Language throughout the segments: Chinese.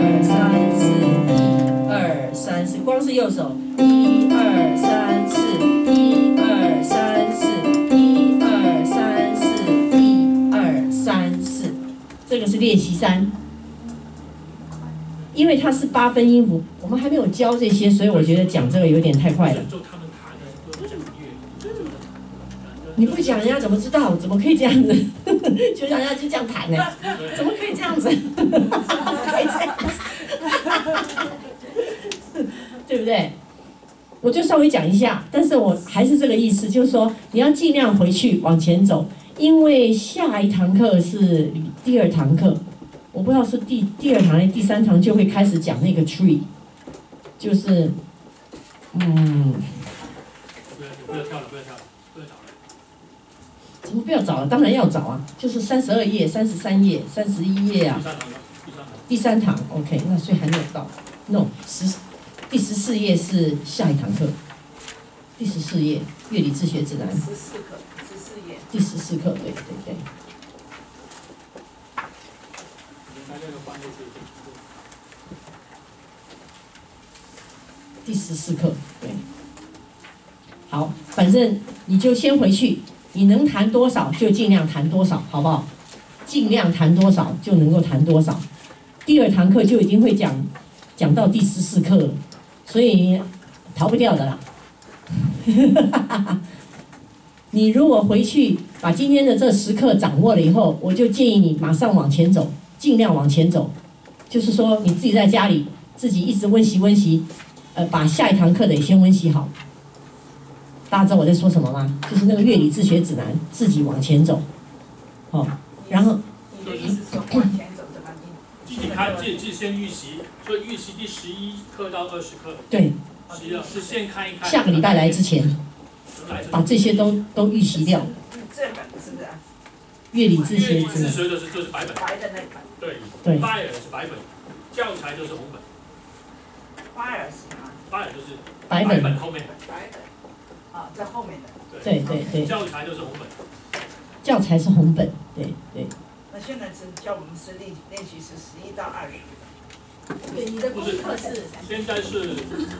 二三四，一二三四，光是右手，一二三四，一二三四，一二三四，一二三四，这个是练习3。因为它是8分音符，我们还没有教这些，所以我觉得讲这个有点太快了。你不讲人家怎么知道？怎么可以这样子？就让人家就这样弹呢？怎么可以这样子？可以这样子，对不对？我就稍微讲一下，但是我还是这个意思，就是说你要尽量回去往前走，因为下一堂课是第2堂课，我不知道是第2堂还是第3堂就会开始讲那个 tree， 就是不要跳了，不要跳了。 怎么不要找了？当然要找啊！就是32页、33页、31页啊。第3堂 ，OK， 那所以还没有到。No， 第14页是下一堂课。第14页乐理自学指南。14课，14页。第14课，对对对。第14课，对。好，反正你就先回去。你能弹多少就尽量弹多少，好不好？尽量弹多少就能够弹多少。第2堂课就已经会讲到第14课了，所以逃不掉的啦。你如果回去把今天的这10课掌握了以后，我就建议你马上往前走，尽量往前走。就是说你自己在家里自己一直温习，把下一堂课的也先温习好。大家知道我在说什么吗？就是那个乐理自学指南，自己往前走，哦，然后。 你的意思是往前走的吗？ 自己先预习，所以预习第11课到20课。 对。 是先看一看。 下个礼拜来之前，把这些都预习掉。 这本是不是？ 乐理自学指南。 自学的就是白本。 白的那本。对。拜尔是白本，教材就是红本。 拜尔是什么？ 拜尔就是白本后面。 白本。啊，在后面的。 对对对。 教材就是红本。 教材是红本，对对。 那现在是教我们是练习是11到20。 对，你的功课是。 现在是。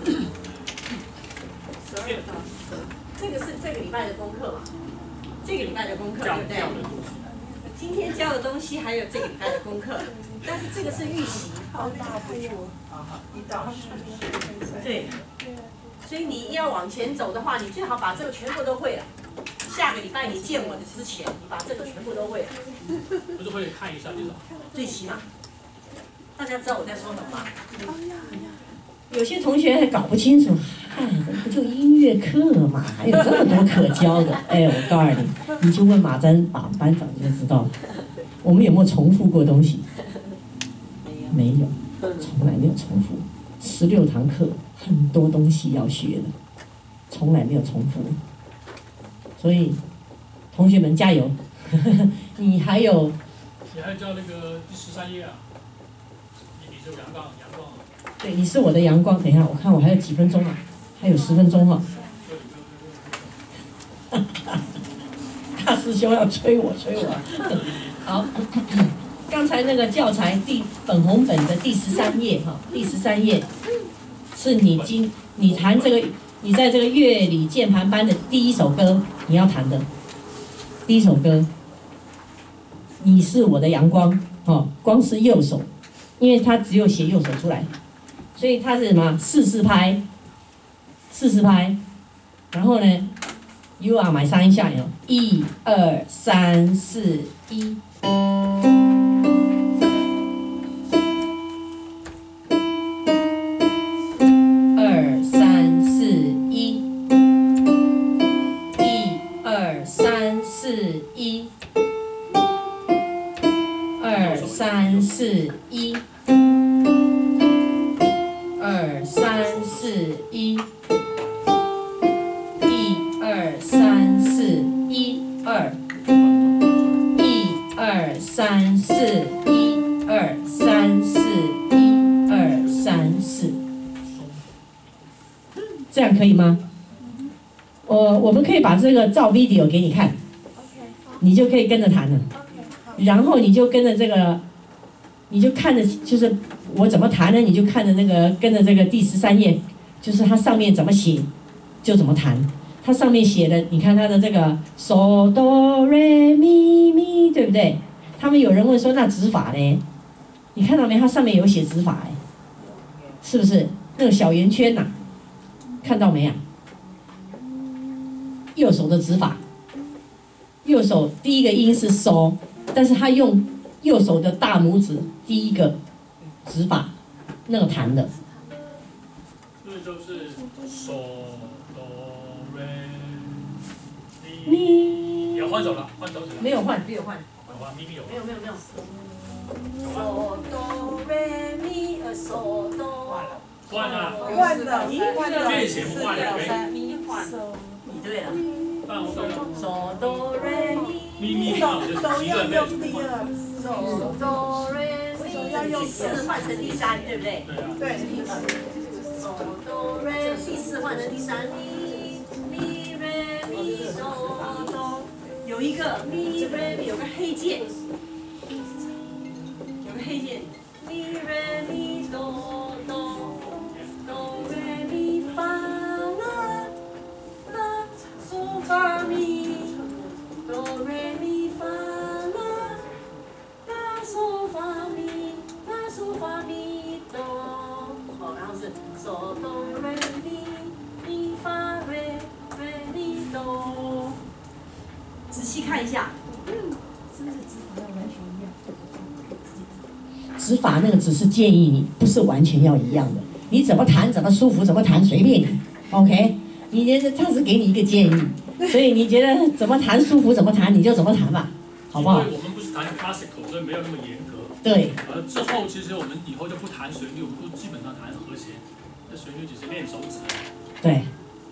这个是这个礼拜的功课嘛？这个礼拜的功课，对不对？今天教的东西还有这个礼拜的功课，但是这个是预习。 好大不出。啊1到10。 对。所以你要往前走的话，你最好把这个全部都会了。下个礼拜你见我的之前，你把这个全部都会了。 不是会看一下至少。 最起码，大家知道我在说什么吗？有些同学还搞不清楚，哎，不就音乐课嘛，还有这么多可教的。哎，我告诉你，你就问马班长就知道了。我们有没有重复过东西？没有，从来没有重复。16堂课，很多东西要学的，从来没有重复。所以，同学们加油！ 你还有叫那个第13页啊，你是阳光啊。 对，你是我的阳光。等一下，我看我还有几分钟啊？还有10分钟哈。大师兄要催我。好，刚才那个教材粉红本的第13页哈，第13页是你弹这个，你在这个乐理键盘班的第一首歌你要弹的，第一首歌。你是我的阳光，哦，光是右手，因为它只有写右手出来，所以它是什么？4/4拍，然后呢 ，You are my sunshine 哦，1、2、3、4、1。这样可以吗？我们可以把这个照 video 给你看，你就可以跟着弹了。然后你就跟着这个，你就看着，就是我怎么弹呢？你就看着那个，跟着这个第13页，就是它上面怎么写，就怎么弹。它上面写的，你看它的这个 so do re mi mi， 对不对？他们有人问说，那指法呢？你看到没？它上面有写指法哎，是不是？那个小圆圈呐、看到没啊？右手的指法，右手第一个音是 so， 但是他用右手的大拇指第一个指法那个弹的。 所以就是手哆瑞咪。 也换手了，换手指了。 没有换。 有啊，咪咪有。 没有。 嗦哆瑞咪嗦哆。 换了。 这写不换了， 你对了。 换我对了。 嗦哆瑞咪咪换我就都要用第二， 嗦哆瑞咪， 要用第4换成第3，对不对？ 对啊。 对， 嗦哆瑞第4换成第3，咪瑞咪嗦哆，有一个咪瑞咪有个黑键，咪瑞咪哆哆。哆瑞咪发啦啦嗦发咪，哆瑞咪发啦啦嗦发咪，啦嗦发咪哆。好，然后是嗦哆瑞咪咪发瑞瑞咪哆。仔细看一下，是不是指法要完全一样？ 指法那个只是建议你，不是完全要一样的。你怎么弹怎么舒服怎么弹随便你 ，OK？ 你觉得他是给你一个建议，所以你觉得怎么弹舒服怎么弹你就怎么弹吧，好不好？ 因为我们不是弹 classical， 所以没有那么严格。 对。 之后其实我们以后就不弹旋律，我们都基本上弹和弦。这旋律只是练手指。 对。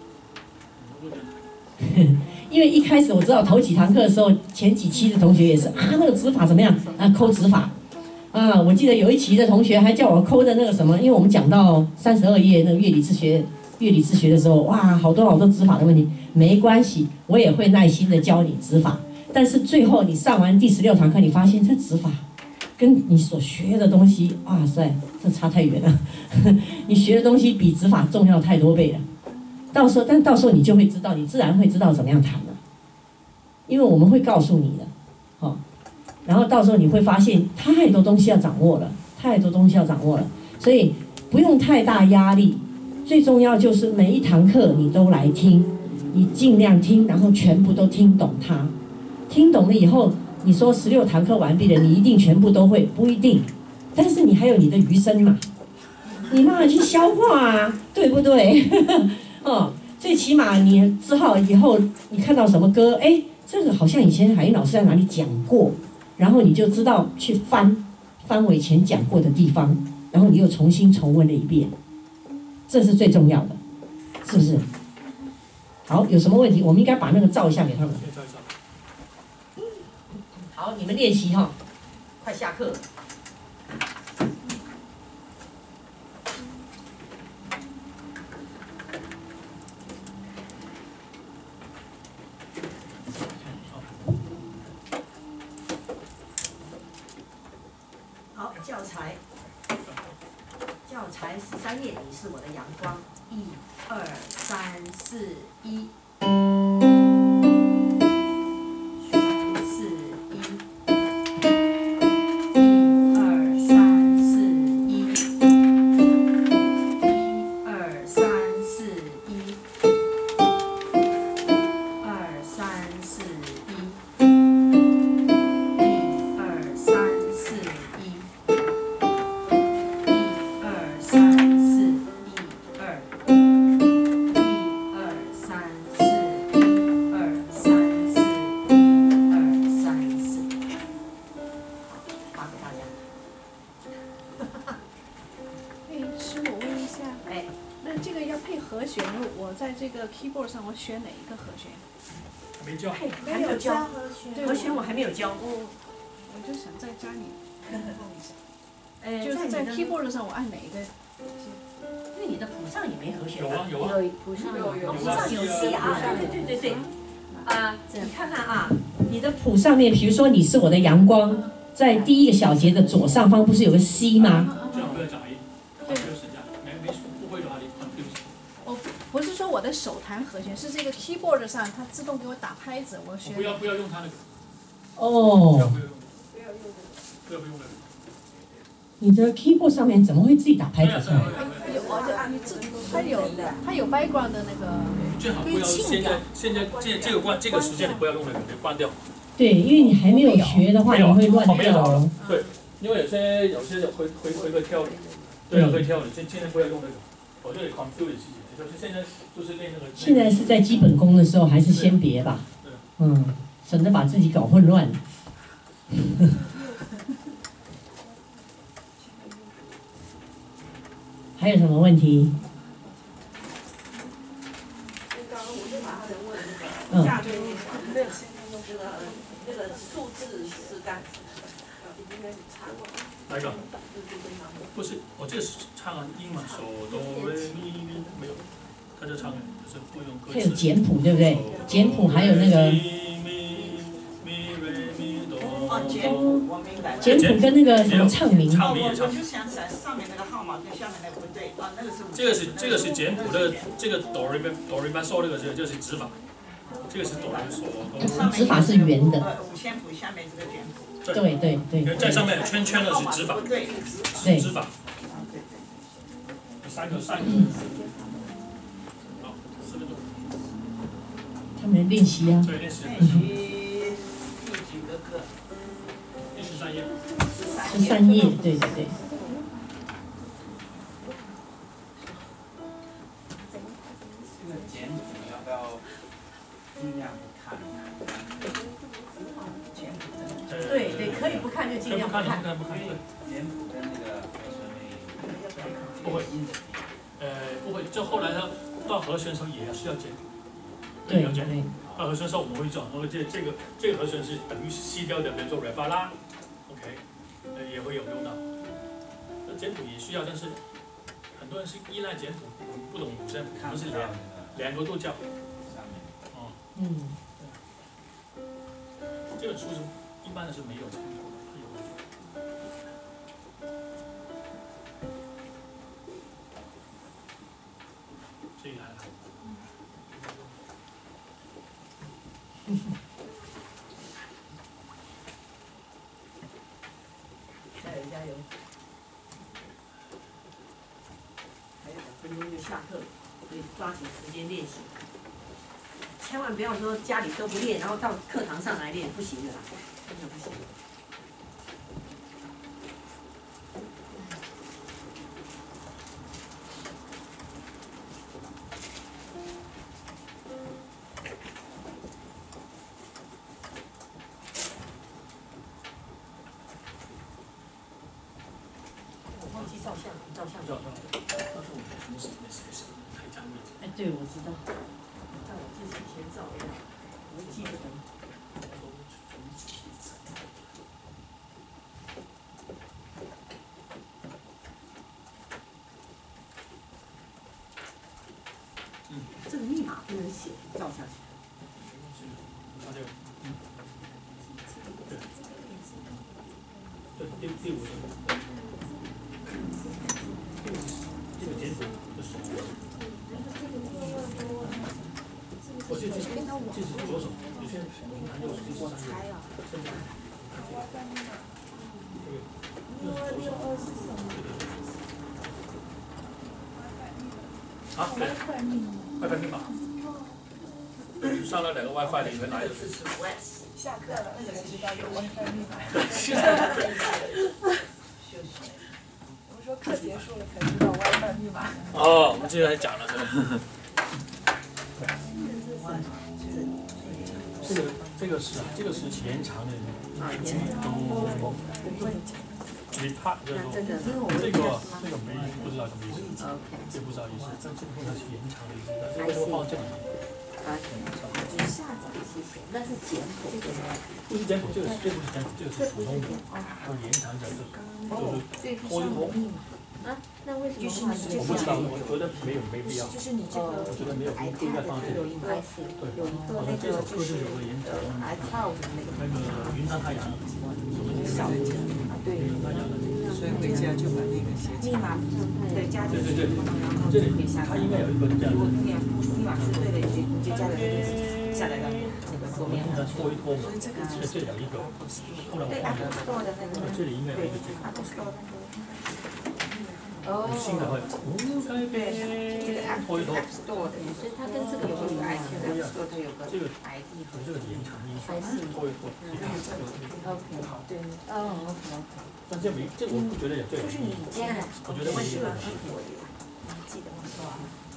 因为一开始我知道头几堂课的时候，前几期的同学也是啊，那个指法怎么样啊，抠指法。我记得有一期的同学还叫我抠的那个什么，因为我们讲到32页那个乐理自学的时候，哇，好多指法的问题。没关系，我也会耐心的教你指法。但是最后你上完第16堂课，你发现这指法跟你所学的东西，哇塞，这差太远了。你学的东西比指法重要太多倍了。到时候你就会知道，你自然会知道怎么样弹了，因为我们会告诉你的，哦。然后到时候你会发现太多东西要掌握了，所以不用太大压力。最重要就是每一堂课你都来听，你尽量听，然后全部都听懂它。听懂了以后，你说16堂课完毕了，你一定全部都会，不一定。但是你还有你的余生嘛，你慢慢去消化啊，对不对？最起码你之后以后你看到什么歌，哎，这个好像以前海英老师在哪里讲过。然后你就知道去翻我以前讲过的地方，然后你又重新重温了一遍，这是最重要的，是不是？好，有什么问题，我们应该把那个照一下给他们。 好，你们练习哈，快下课了。 好，教材13页，你是我的阳光，1、2、3、4、1。 keyboard 上我选哪一个和弦？ 没教， 还没有教和弦，我还没有教。 我就想在家里弄一下。 就是在 keyboard 上我按哪一个？ 因为你的谱上也没和弦。 有啊。 谱上有 C R， 对。你看看啊， 你的谱上面，比如说你是我的阳光，在第一个小节的左上方不是有个 C 吗？ 这样不要讲音，就是这样，没不会的话你 confuse。 不是说我的手弹和弦，是这个 keyboard 上它自动给我打拍子，我选。 不要用它那个。 哦。 不要用那个。 你的 keyboard 上面怎么会自己打拍子出来？ 它有 background 的那个。 最好不要现在这个时间你不要用那个，你关掉。 对，因为你还没有学的话，你会乱掉哦。 对，因为有些会跳的，对啊，会跳的，尽量不要用那个。我这里 confuse 自己，就是现在就是练那个。 现在是在基本功的时候，还是先别吧。省得把自己搞混乱。还有什么问题？ 下对那个数字诗干， 哪一个？不是，我这是唱英文，手哆来咪咪没有，他就唱就是不用歌词。 还有简谱对不对？简谱还有那个。 简谱我明白了。 简谱跟那个什么唱名。 我就想起来上面那个号码跟下面那个不对啊，那个是。 这个是简谱的，这个哆来咪嗦那个就是指法。这个是哆来咪嗦。 指法是圆的。 五线谱下面这个简谱。 对。 在上面圈圈的是指法。 对。 是指法。三个。好，4分钟。 他们练习啊。 对，练习。 第几个歌？ 第13页。 13页，对。 简谱要不要尽量不看？ 对，可以不看就尽量不看。 简谱跟那个和弦会不会，不会。就后来他到和弦的时候也是要简谱， 对。 到和弦的时候我们会讲，这个和弦是等于是西调的，比如说 re 发拉 ，OK， 也会有用到。那简谱也需要，但是很多人是依赖简谱，不懂五线谱，可能是两个都教。这本书是一般的是没有简谱的，这一来了。 加油！还有2分钟就下课了，所以抓紧时间练习。千万不要说家里都不练，然后到课堂上来练，不行的啦，真的不行。照相。 到时候我们什么时间可以占位置？ 对，我知道。 在我自己先照一下，我记得。 这个密码不能写，照下去。 对，第五个，这个简谱的手。我这是左手，有些平常右手第三个。啊，对 ，WiFi 密码。上了2个 WiFi 里面来的是。 下课了，那个知道有 WiFi 密码。我说课结束了才知道 WiFi 密码。 哦，我们之前还讲了这个。这个是延长的。Repart 就是说，这个没不知道什么意思，这不知道意思，但这个不知道是延长的意思，但这个都放这里面。 下载谢谢，那是简谱， 不是简谱，这不是简谱，这个是普通的，就是延长的，就是拖一拖。 啊，那为什么我不知道，我觉得没必要。 就是你这个， 我觉得没有，不应该放这里。 对，有一个那个就是有个延长。 iCloud 那个云端太阳。 小的，对， 所以回家就把那个写密码对加进去， 这里它应该有一个这样。 如果密码是对的，你就加在下来的那个桌面。 拖一拖嘛，这里有一个，后来我放在这里应该有一个这个。新的会， 对，这个 App Store 的，所以它跟这个有个 iTunes App Store 它有个 ID， 这个延长音，拖一拖。 OK， 对，OK。 但这我不觉得有这个。 就是你这样， 我觉得没有。 记得吗？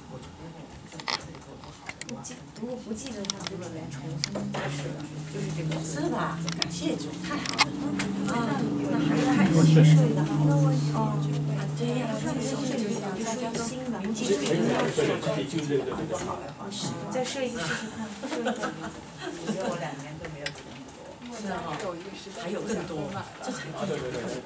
如果不记得的话，就只能重新开始了，就是这个。是吧？感谢主，太好了。那还有新税的哈。对呀，那你就设计一个新的，记住这个。再设一个试试看，设一个。 我觉得我2年都没有听过。 是啊，还有更多，这才对。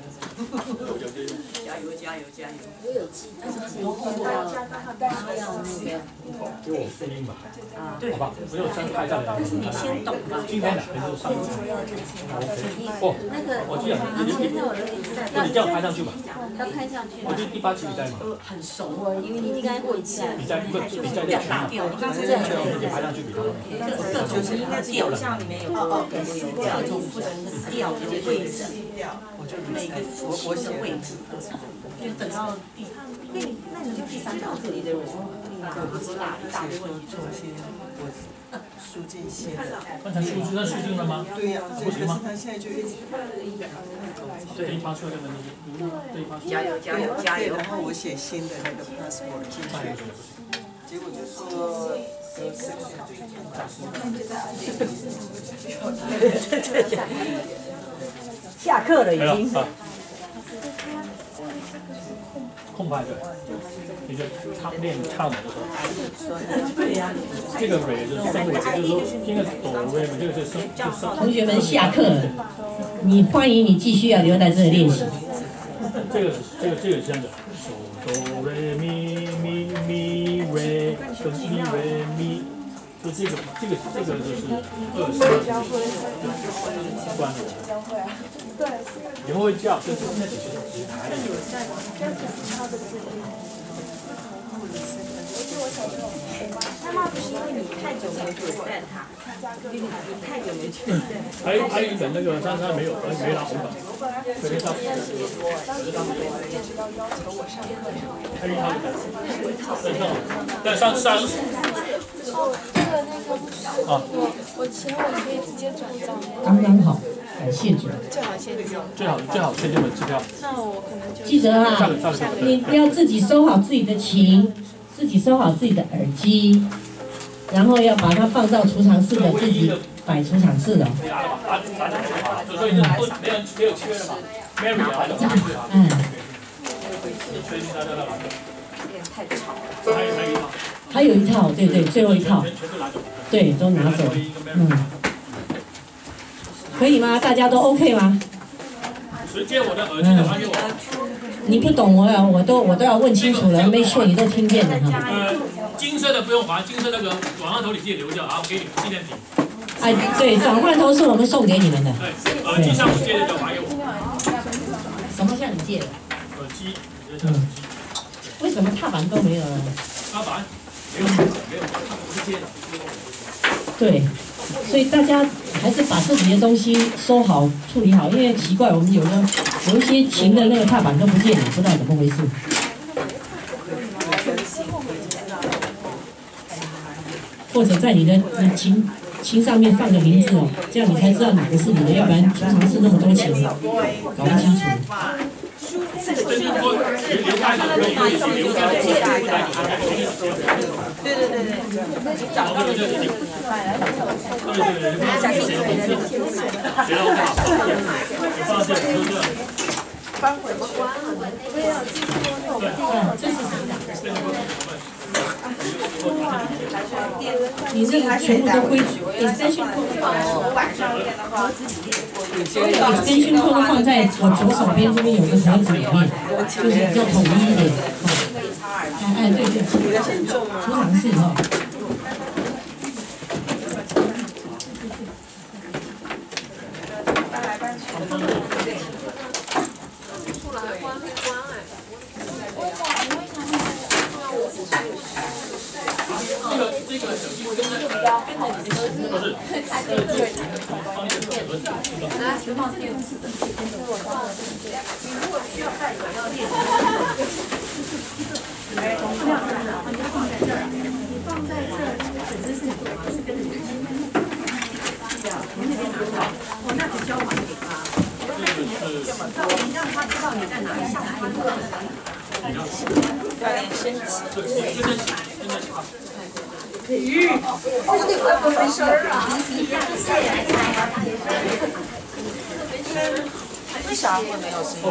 加油加油加油！我有记，但是记后要那个。 给我复印吧。 对， 好吧，没有先拍下来。 你先懂吧。 今天2个都上。 那个我记得现在我的比赛， 你这样拍上去吧。 要拍上去。 我第8期比赛嘛。 很熟，因为你应该过一次。 比赛的群嘛。 我刚才在你拍上去比他们。 各种应该是有像里面有各种不同的调的位置，每个国的位置，就等到那你就第3条这里的人，不知道一大堆问题出现。 输进些的。 刚才输进了吗？ 对呀，可是他现在就一直。 对，发出来的问题。 加油加油加油！ 然后我写新的那个 passport 进去，结果就说。 下课了已经。 空拍对，你就唱的时候。 对呀。 这个蕊就是声尾，就是说听个哆瑞嘛，这个是声。 同学们下课了，你欢迎你继续要留在这里练习。 这个是这样的，哆瑞咪咪咪瑞，跟咪瑞咪。就这个就是2声关的。对。以后会叫，就是那只是直台。 那么不是因为你太久没决赛它，你太久没决赛。 还有一本那个，但是他没拿红本，所以他还有一套但上。啊， 我前晚可以直接转账。 刚刚好，感谢主。 最好现金。 最好签这本支票。 那我可能就。 记得啊，你要自己收好自己的琴，自己收好自己的耳机，然后要把它放到储藏室的，自己摆储藏室的。 所以没有缺了嘛 ？Mary 来了。 嗯。 确定他在那拿走。 太吵了。 还有一套，对，最后一套。对，都拿走。可以吗？大家都 OK 吗？ 谁接我的耳机的还给我。 你不懂我都要问清楚了，make sure你都听见了哈。 金色的不用还，金色那个转换头你自己留着，好，给你们纪念品。 哎，对，转换头是我们送给你们的。 对，耳机像我借的就还给我。 什么像你借的？ 耳机，耳机。 为什么踏板都没有了？ 踏板没有，踏板不是借的。 对，所以大家还是把自己的东西收好、处理好，因为奇怪，我们有一些琴的那个踏板都不见了，不知道怎么回事。或者在你琴上面放个名字哦，这样你才知道哪个是你的，要不然储藏室那么多琴，搞不清楚。 对对对对，你找到了就行。翻回去。 这是什么？你这个全部都归 extension code ，extension code 放在我左手边这边有个盒子里面，就是比较统一一点。哎，对对，储藏室哈。 为啥会没有声音？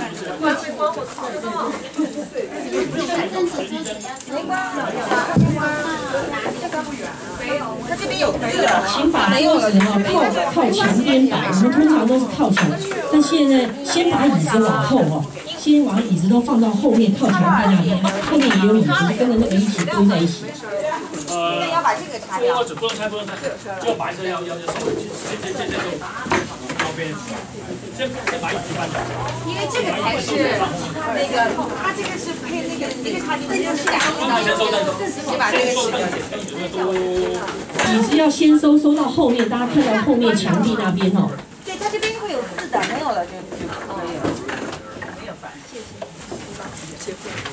它这边有字了。 请把桌子靠墙边摆，我们通常都是靠墙，但现在先把椅子往后哦，先把椅子都放到后面靠墙壁那边，后面也有椅子，跟着那个一起堆在一起。 那要把这个拆掉。 不能拆，就白色要收回去，这就靠边，先把椅子搬走。 因为这个才是那个，它这个是配那个插进去，是两个，先把这个洗掉。 椅子要先收到后面，大家看到后面墙壁那边哦。 对，它这边会有字的，没有了就可以了。没有烦，谢谢。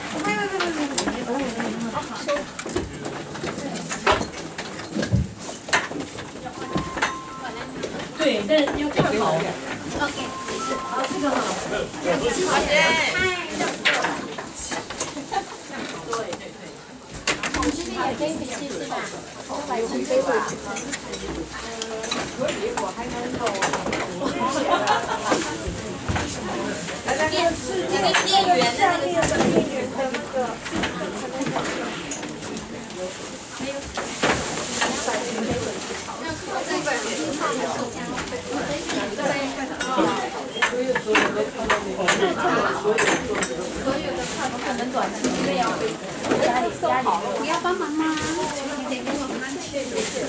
对，但要看好。OK， 好，这个好。 好耶。 我这边也可以试试吧，来试试吧。 我还能够。电源的那个。 所有的卡可能短期内要被家里你要帮忙吗？你得跟我们去。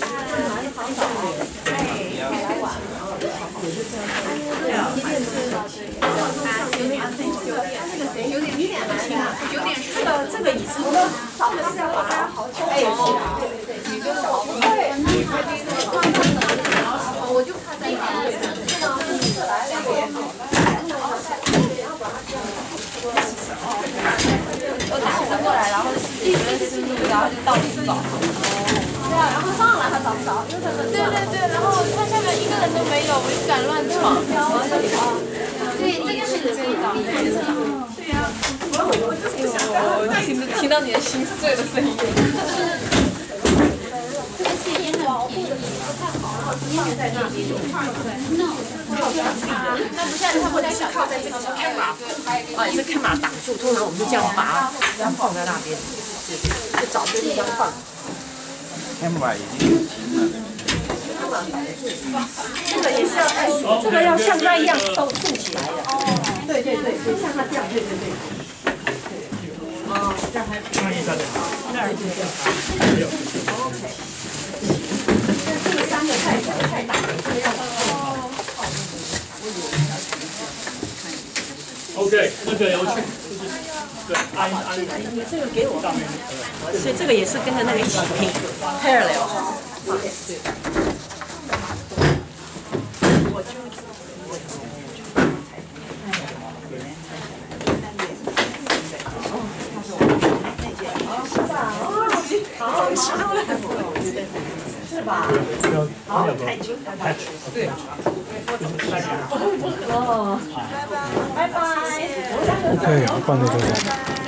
这个椅子，这个是要把它好久。你跟我不会。 我就怕在我打车过来，然后一直然后就到处找。 对啊，然后上来他找不着，因为他们对，然后他下面一个人都没有，我就敢乱闯。对，这个是可以找。对呀，我听到你的心碎的声音。而且也很保护的不太好，因为在那边。那不像他们是靠在这个看马， 这看马挡住，通常我们就这样拔，这样放在那边，就找对地方放。 camera 已经有停了。 这个也是要，这个要像它一样竖起来的。对，像它这样，对。 上一下对。没有。 这三个太大了，这个要。 OK， 那个有趣，对，按你这个给我， 上面， 所以这个也是跟着那个一起拼 parallel 哈。对。 是吧？好，对。哦，拜拜。 OK，好，放在这里。